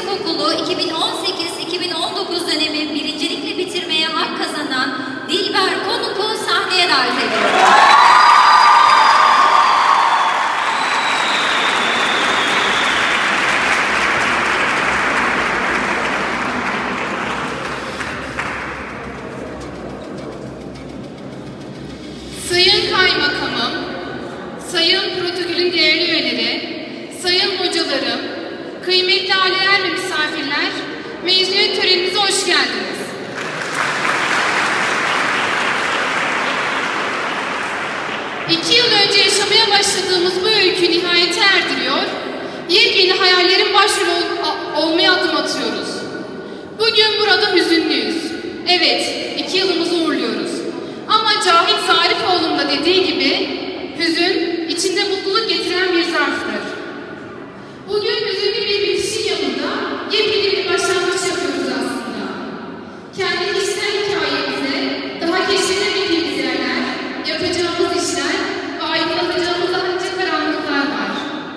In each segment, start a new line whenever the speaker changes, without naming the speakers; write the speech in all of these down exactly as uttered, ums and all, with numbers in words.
Yüksekokulu iki bin on sekiz iki bin on dokuz dönemi birincilikle bitirmeye hak kazanan Dilber Konuk'u sahneye davet ediyorum.
Sayın Kaymakamım, Sayın Protokolün değerli üyeleri, Sayın hocalarım, kıymetli aileler ve misafirler, mezuniyet törenimize hoş geldiniz. İki yıl önce yaşamaya başladığımız bu öykü nihayete erdiriyor, yepyeni hayallerin başrolü ol olmaya adım atıyoruz. Bugün burada hüzünlüyüz. Evet, iki yılımızı uğurluyoruz. Ama Cahit Zarifoğlu'nun da dediği gibi, hüzün içinde mutluluk getiren bir zarftır. Bugün hüzünlü bir bitişin yanında yepyeni bir başlangıç yapıyoruz aslında. Kendi kişisel hikayemize, daha keşfedemediğimiz yerler, yapacağımız işler ve aydınlatacağımız daha nice karanlıklar var.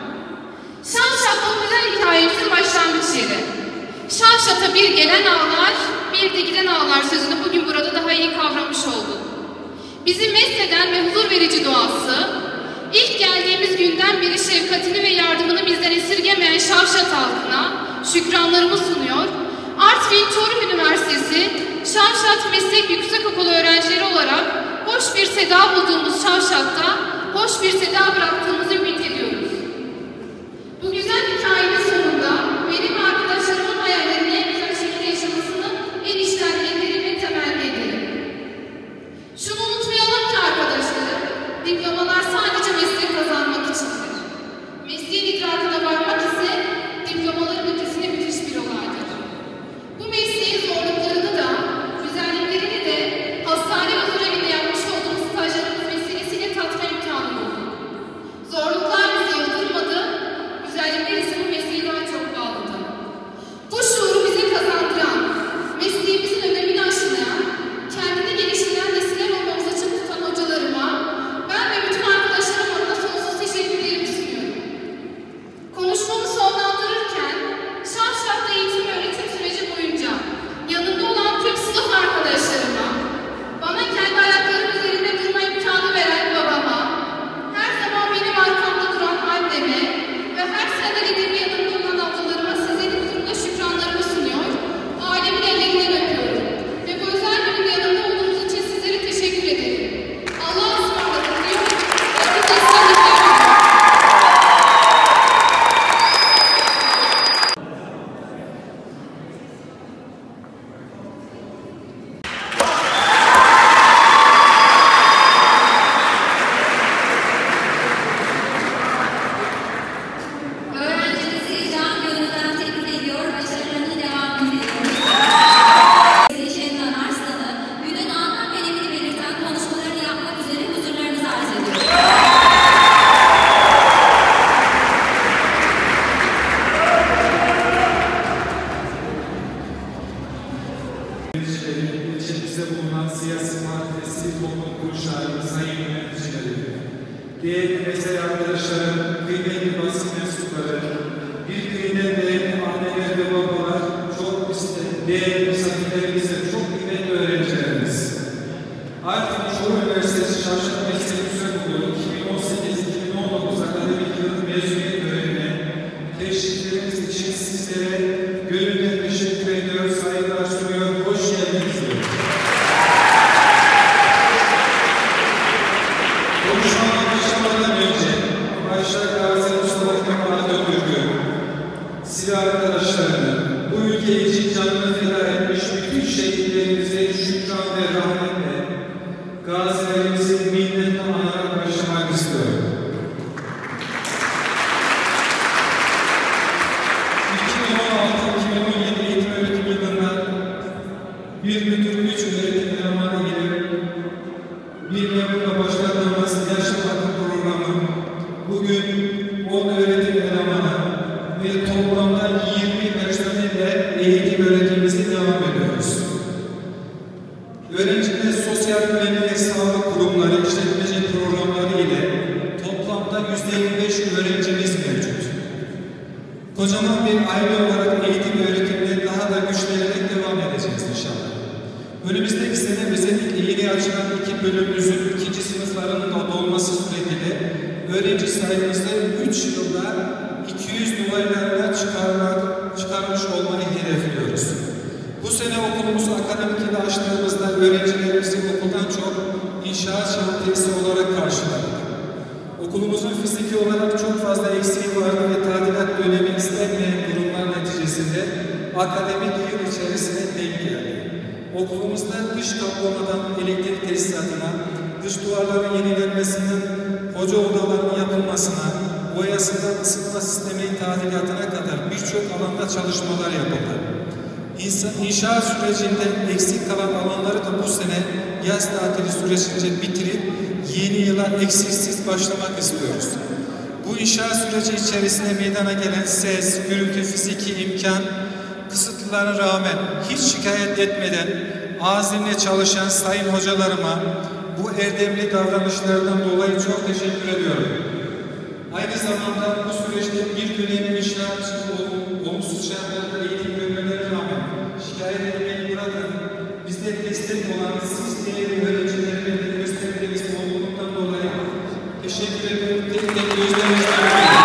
Şavşat o güzel hikayemizin başlangıç yeri. Şavşat'a bir gelen ağlar, bir de giden ağlar sözünü bugün burada daha iyi kavramış olduk. Bizi mest ve huzur verici doğası, ilk geldiğimiz günden beri şefkatini ve yardımını bizden esirgemeyen Şavşat halkına şükranlarımı sunuyor. Artvin Çorum Üniversitesi Şavşat Meslek Yüksekokulu öğrencileri olarak hoş bir seda bulduğumuz Şavşat'ta hoş bir seda bıraktığımızı ümit ediyoruz. Bu güzel hikayenin sonunda benim ve arkadaşlarımın hayallerini en güzel şekilde yaşamasını en içten dileklerimle temenni ederim. Şunu unutmayalım ki arkadaşlarım, diplomalar sadece meslek kazanmak içindir. Mesleğin idrakına varmak ise diplomaların ötesine müthiş bir olaydır. Bu mesleğin zorluklarını da, güzelliklerini de hastane ve huzurevinde yapmış olduğumuz stajlarımız vesilesiyle tatma imkanı bulduk. Zorluklar bizi yıldırmadı, güzellikler ise bu mesleği daha çok bağladı. Bu şuuru bize kazandıran, mesleğimizin önemini aşılayan, kendini geliştiren nesiller olmamız için tutan hocalarıma, ben ve bütün arkadaşlarım adına sonsuz teşekkürlerimi sunuyorum. Konuşmamı sonlandırırken, Şavşat'ta eğitim ve öğretim süreci boyunca yanımda olan tüm sınıf arkadaşlarıma, bana kendi ayaklarım üzerinde durma imkanı veren babama, her zaman benim arkamda duran anneme ve her sene gidip yanımda olan ablalarıma sizlerin huzurunda şükranlarımı sunuyor, ailemin ellerinden öpüyorum ve bu özel günün yanımda olduğunuz için sizlere teşekkür ederim. Allah'a ısmarladık diyor. Herkese ısmarladık.
Öğrencimizi can gönülden tebrik ediyor, başarılarına devam ediyoruz. Şendan Arslan'ı günün anlam ve önemini belirten konuşmalarını yapmak üzere huzurlarınıza arz ediyorum.
İlçemizde bulunan siyasi parti ve sivil toplum kuruluşları, sayın yöneticileri, değerli mesai arkadaşlarım, kıymetli basın mensupları, birbirinden değerli anneler ve babalar, çok değerli misafirlerimiz ve çok kıymetli öğrencilerimiz. Artvin Çorum Üniversitesi Şavşat Meslek Yüksekokulu iki bin on sekiz iki bin on dokuz akademik yılın mezuniyet törenine teşrifleriniz için sizlere gönülden teşekkür ediyor, saygılar sunuyor, hoş geldiniz diyor. Konuşmama başlamadan önce başta Gazi Mustafa Kemal Atatürk'ü, silah arkadaşlarını, bu ülke için canını feda etmiş bütün şehitlerimize şükran ve rahmetle gazilerimizin minnetle anarak başlamak istiyorum. iki bin on altı iki bin on yedi eğitim öğretim yılında bir müdür üç öğretim elemanı ile bir memurla başladığımız yaşam hakkı programı bugün on öğretim elemanı ve toplamda yirmi personelle eğitim öğretimimize devam ediyoruz. Öğrenciler sosyal güvenlik ve sağlık kurumları işletmeci programları ile toplamda yüzde yirmi beş öğrencimiz mevcut. Kocaman bir aile olarak eğitim sayımızda üç yılda iki yüz numaralarına çıkarmış olmayı hedefliyoruz. Bu sene okulumuzu akademik yılı açtığımızda öğrencilerimizi okuldan çok inşaat şantiyesi olarak karşıladık. Okulumuzun fiziki olarak çok fazla eksiği vardı ve tadilat dönemi istenmeyen durumlar neticesinde akademik yıl içerisine denk geldi. Okulumuzda dış kaplamadan elektrik tesisatına, dış duvarların yenilenmesinden hoca odalarının yapılmasına, boyasından ısıtma sistemi tadilatına kadar birçok alanda çalışmalar yapıldı. İnşaat sürecinde eksik kalan alanları da bu sene yaz tatili sürecince bitirip yeni yıla eksiksiz başlamak istiyoruz. Bu inşaat süreci içerisinde meydana gelen ses, gürültü, fiziki imkan kısıtlarına rağmen hiç şikayet etmeden azimle çalışan sayın hocalarıma bu erdemli davranışlarından dolayı çok teşekkür ediyorum. Aynı zamanda bu süreçte bir dönem inşaatçı olumsuz şartlarda eğitim görmelerine rağmen şikayet etmeyi bırakın. Bizde destek olan siz değerli öğrencilerime de gösterdiğiniz olgunluktan dolayı teşekkür ederim. Tek tek gözlerinizle görüyorum.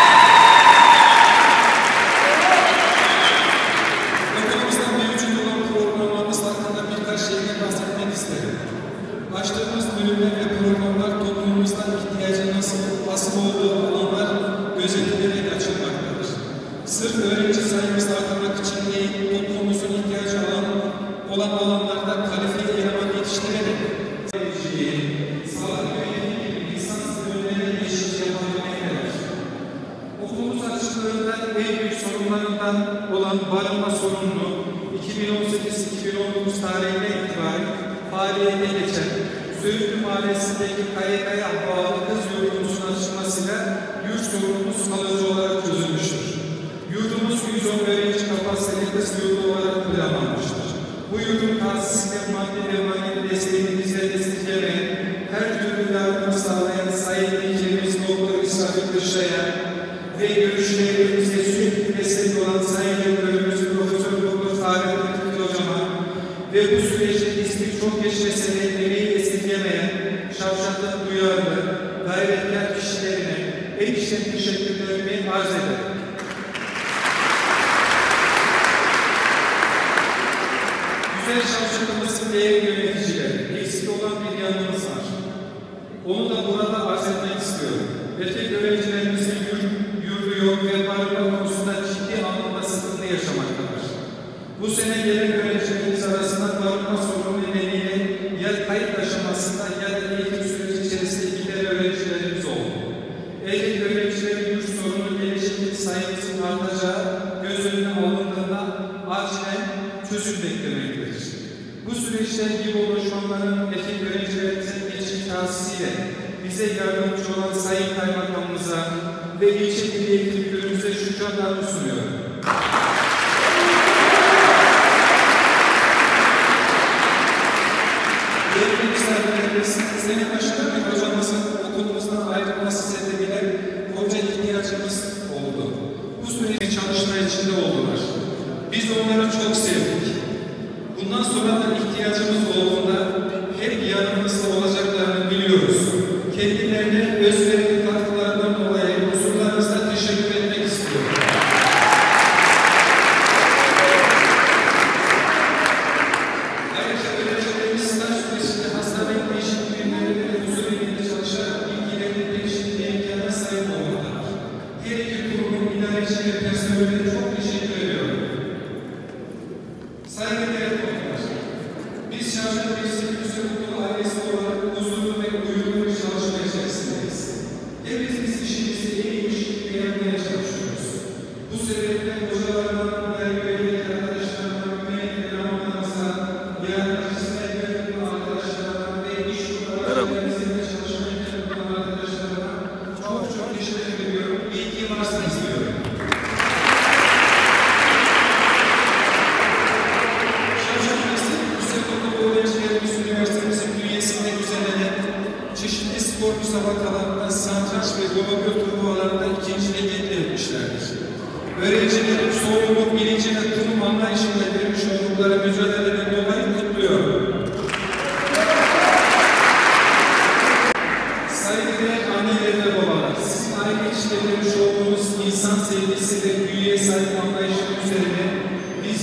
Okulumuzda mevcut olan programlarımız hakkında birkaç şeyden bahsetmek isterim. Açtığımız bölümler ve programlar toplumumuzda ihtiyacı nasıl, asıl olduğu alanlar gözetilerek açılmaktadır. Sırf öğrenci sayımızı artırmak için değil, toplumumuzun ihtiyacı olan, olan alanlarda kalifiye eleman yetiştirerek sağlık yönetimi gibi lisans bölümlerine geçiş yapabilmektedir. Okulumuz açıklığında en büyük sorunlarından olan barınma sorununu iki bin on sekiz iki bin on dokuz tarihine itibaren faaliyete geçen Söğütlü Mahallesi'ndeki K Y K'ya bağlı kız yurdumuzun açılmasıyla yurt sorunumuz kalıcı olarak çözülmüştür. Yurdumuz yüz on öğrenci kapasiteli kız yurdu olarak planlanmıştır. Bu yurdun tahsisinde maddi ve manevi desteğini bize desteklemeyen, her türlü yardımı sağlayan Sayın Vekilimiz Doktor İsrafil Kışla'ya ve görüşlerimize sürekli destek olan Sayın Rektörümüz Profesör Doktor Fahrettin Kutlu Hocama ve bu süreçte ismi çok geçmese de emeği esirgemeyen, şavşatlık duyarlı, gayretkar kişilerine en içten teşekkürlerimi arz ederim. Güzel şavşatımızın değerli yöneticileri, eksik olan bir yanımız var. Onu da burada arz etmek istiyorum. Erkek öğrencilerimizin yurt, yurdu yok ve barınma konusunda ciddi anlamda sıkıntı yaşamaktadır. Bu sene gelen öğrencilerimiz arasında barınma sorunu nedeniyle ya kayıt aşamasında ya da eğitim süreci içerisinde giden öğrencilerimiz oldu. Erkek öğrencilerin yurt sorunu gelişimli sayımızın artacağı göz önüne alındığında acilen çözüm beklemektedir. Bu süreçte gibi oluşumların erkek öğrencilerimizin geçiş tahsisiyle bize yardımcı olan Sayın Kaymakamımıza ve ilçe milli eğitim müdürümüze şükranlarımı sunuyorum. Değerli misafirlerimiz, senin başında bir hocamızın okulumuzdan ayrılması sebebiyle hoca ihtiyacımız oldu. Bu süreçte çalışma içinde oldular. Biz onları çok sevdik. Bundan sonra da ihtiyacımız olduğunda hep yanımızda olacaklarını biliyoruz. Kendilerine özverili katkılarından dolayı huzurlarınızda teşekkür etmek istiyorum. Ayrıca öğrencilerimiz staj sürecinde hastane değişik birimlerinde ve huzur evinde çalışarak bilgilerini değişikliğe imkanına sahip olmalılar. Her iki kurumun idareci ve personeline çok teşekkür ediyorum. Saygıdeğer konuklar, biz Şarjı Birisi Yüksek Okulu ailesi olarak huzurlu ve uyumlu bir çalışma içerisindeyiz.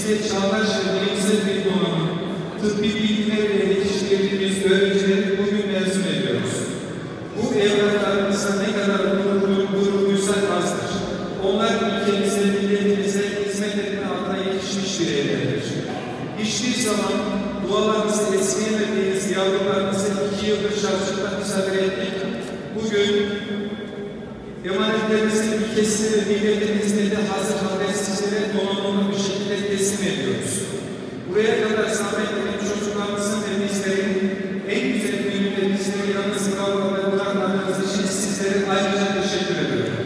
ülkemizde çağdaş ve bilimsel bir donanım, tıbbi bilgilerle yetiştirdiğimiz öğrencileri bugün mezun ediyoruz. Bu evlatlarımıza ne kadar gurur gururluysak azdır. Onlar ülkemize, milletimize hizmet etme adına yetişmiş bireylerdir. Hiçbir zaman dualarınızı esirgemediğiniz yavrularınızı iki yıldır şarjlıkla misafir ettik. Bugün emanetlerinizin ülkesine ve milletimizde de hazır halde sizlere donanımlı bir şekilde teslim ediyoruz. Buraya kadar zahmet eden çocuklarımızın ve bizlerin en güzel gününde bizleri yalnız bırakmadığınız için sizlere ayrıca teşekkür ediyorum.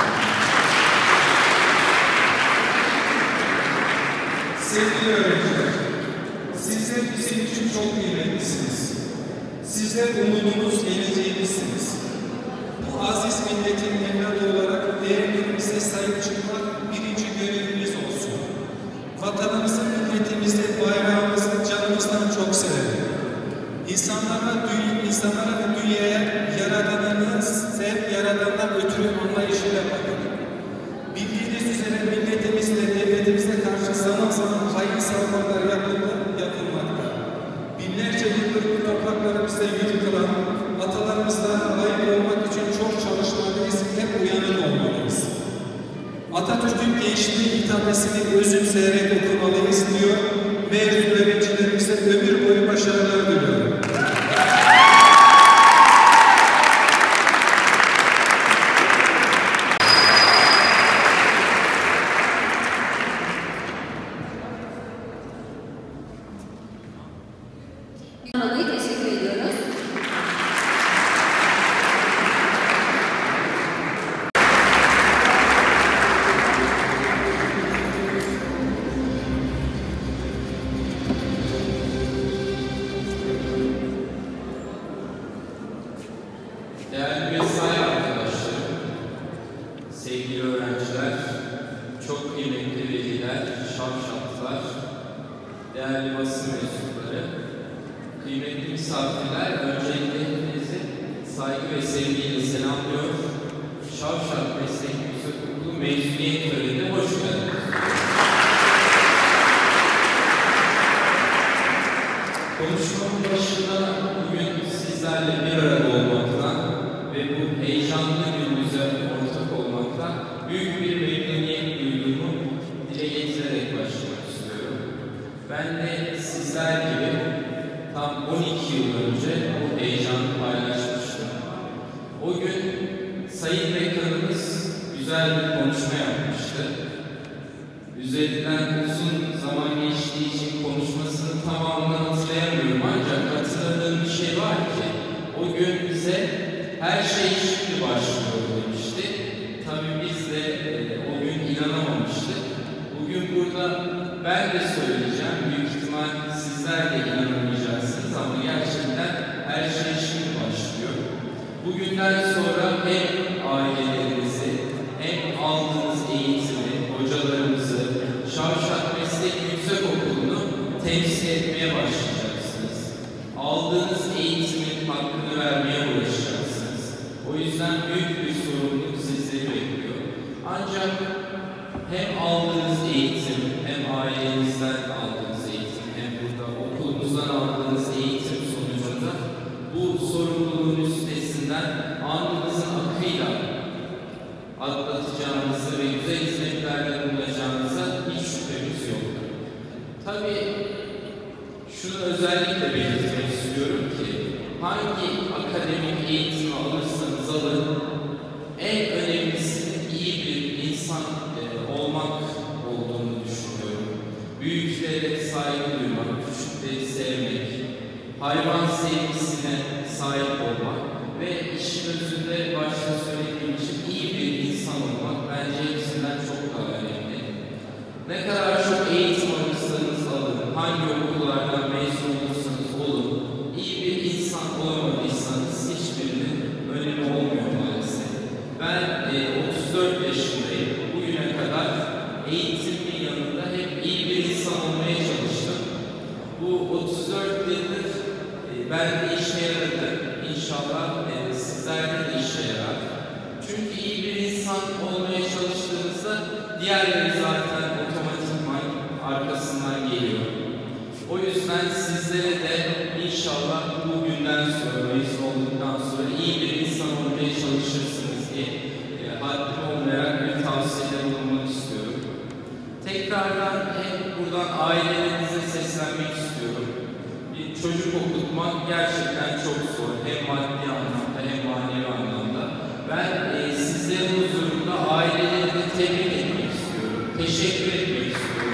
Sevgili öğrenciler, sizler bizim için çok kıymetlisiniz. Sizler umudumuz, geleceğimizsiniz. Bu aziz milletin evladı olarak değerlerimize sahip çıkmak birinci görevimiz olsun. Vatanımızı, milletimizde, bayrağımızı canımızdan çok severim. İnsanlara, dünya, insanlara ve dünyaya yaradanını, sev yaradandan ötürü anlayışıyla bakın. Bildiğiniz üzere milletimizle, devletimizle karşı zaman zaman hayır savunmalar yapıldı, yapılmakta. Binlerce yıldır bu topraklarımızda yürütülen atalarımızla layık olmak için çok çalışmalıyız, hep uyanık olmalıyız. Atatürk'ün gençliği hitabesini özümseyerek okumalıyız diyor. Mezun öğrencilerimize ömür boyu başarılar diliyorum.
Dolayı teşekkür ediyoruz.
Değerli mesai arkadaşlarım, sevgili öğrenciler, çok kıymetli veliler, şavşatlar, değerli basın mensupları, kıymetli misafirler, öncelikle hepinizi saygı ve sevgiyle selamlıyor. Şavşat Meslek Yüksekokulu mezuniyet törenine hoş geldiniz. Konuşmamın başında bugün sizlerle bir arada olmaktan ve bu heyecanlı günümüze ortak olmaktan büyük bir memnuniyet duyduğumu dile getirerek başlamak istiyorum. Ben de sizler gibi tam on iki yıl önce bu heyecanı paylaşmıştım. O gün Sayın Rektörümüz güzel bir konuşma yapmıştı. Üzerinden uzun zaman geçtiği için konuşmasının tamamını hatırlayamıyorum, ancak hatırladığım bir şey var ki o gün bize her şey şimdi başlıyor demişti. Tabii biz de e, o gün inanamamıştık. Bugün burada ben de söyleyeceğim, büyük ihtimal sizler de inanamayacaksınız ama gerçekten her şey şimdi başlıyor. Bugünden sonra hem ailelerinizi hem aldığınız eğitimi, hocalarımızı, Şavşat Meslek Yüksekokulu'nu temsil etmeye başlayacaksınız. Aldığınız eğitimin hakkını vermeye uğraşacaksınız. O yüzden büyük bir sorumluluk sizleri bekliyor. Ancak hem aldığınız eğitim, hem ailenizden aldığınız eğitim, hem burada okulumuzdan aldığınız eğitim sonucunda bu sorumluluğun üstesinden alnınızın akıyla atlatacağınızı ve güzel hizmetlerle bulunacağınıza hiç şüphemiz yok. Tabii şunu özellikle belirtmek istiyorum ki hangi akademik eğitimi alırsanız alın, en önemlisi iyi bir insan e, olmak olduğunu düşünüyorum. Büyüklere saygı duymak, küçükleri sevmek, hayvan sevgisine sahip olmak ve işin özünde başta söylediğim için iyi bir insan olmak bence hepsinden çok daha önemli. Ne kadar çok eğitim alırsanız alın, hangi okullardan mezun olursanız olun, iyi bir insan olamadıysanız hiçbirinin önemi olmuyor maalesef. Ben e, otuz dört yaşındayım. Bugüne kadar eğitimin yanında hep iyi bir insan olmaya çalıştım. Bu otuz dört yıldır e, ben de işe yaradı. İnşallah e, sizlerde de işe yarar. Çünkü iyi bir insan olmaya çalıştığınızda diğerleri zaten otomatikman arkasında İnşallah bu günden sonra, mezun olduktan sonra iyi bir insan olmaya çalışırsınız diye e, haddim olmayan bir tavsiyede bulunmak istiyorum. Tekrardan hem buradan ailelerinize seslenmek istiyorum. Bir çocuk okutmak gerçekten çok zor. Hem maddi anlamda hem manevi anlamda. Ben e, sizlerin huzurunda ailelerini tebrik etmek istiyorum. Teşekkür etmek istiyorum.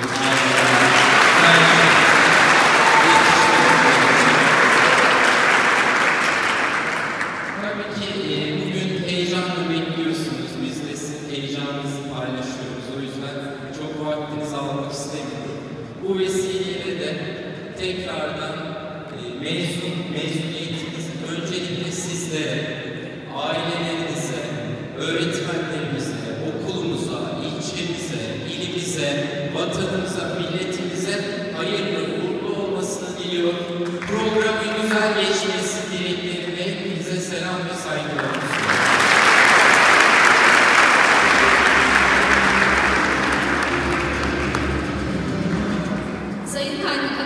Tabii ki e, bugün heyecanla bekliyorsunuz. Biz de sizin heyecanınızı paylaşıyoruz. O yüzden çok vaktinizi almak istemiyorum. Bu vesileyle de tekrardan e, mezun, mezuniyetiniz öncelikle sizlere, ailelerinize, öğretmenlerimize, okulumuza, ilçemize, ilimize, vatanımıza, milletimize hayırlı, uğurlu olmasını diliyor. Programın güzel geçmesi dileklerimle hepinize selam ve saygılar sunuyorum.
Sayın Kaymakam